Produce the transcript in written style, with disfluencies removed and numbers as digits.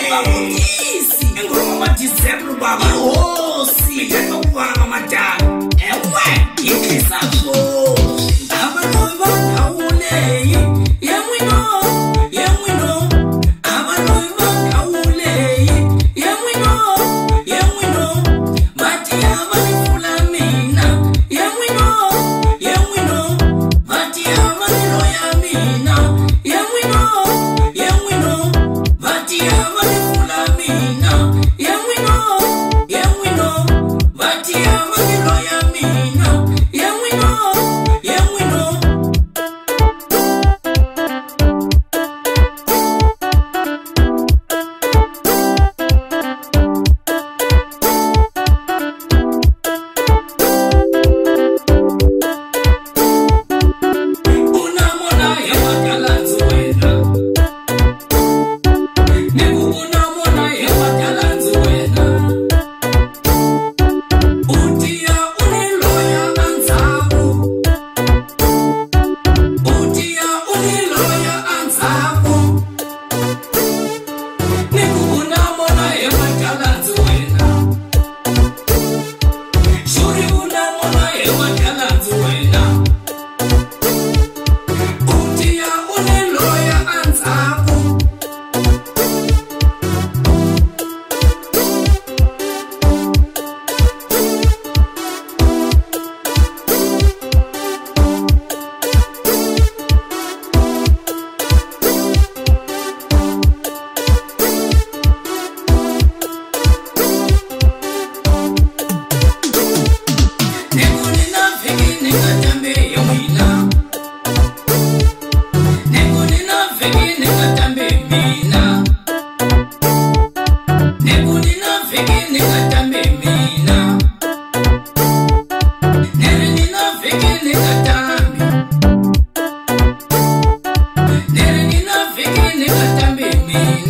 Babutisi. Engoma December baba. HOSI. Mtendo kwa madam. Ewe. Ikisafo. Abanoiva kaule. Yemwino. Yemwino. Abanoiva kaule. Yemwino. Yemwino. Mati amanifula mina. Yemwino. Yemwino. Mati amanilo ya mina. Yemwino. Yemwino. Mati amanifula mina. Yemwino. Yemwino. Mati amanilo ya mina. Yemwino. Yemwino. Unamona yewakalanzu wena. Neku unamona yewakalanzu wena. Utia uniloya anzabu. Utia uniloya anzabu. Neku unamona yewakalanzu wena. Shuri unamona yewakalanzu wena. Utia uniloya anzabu. Neku ninafiki nikatambe yomina. Neku ninafiki nikatambe mina. Neku ninafiki nikatambe mina. Nere ninafiki nikatambe. Nere ninafiki nikatambe mina.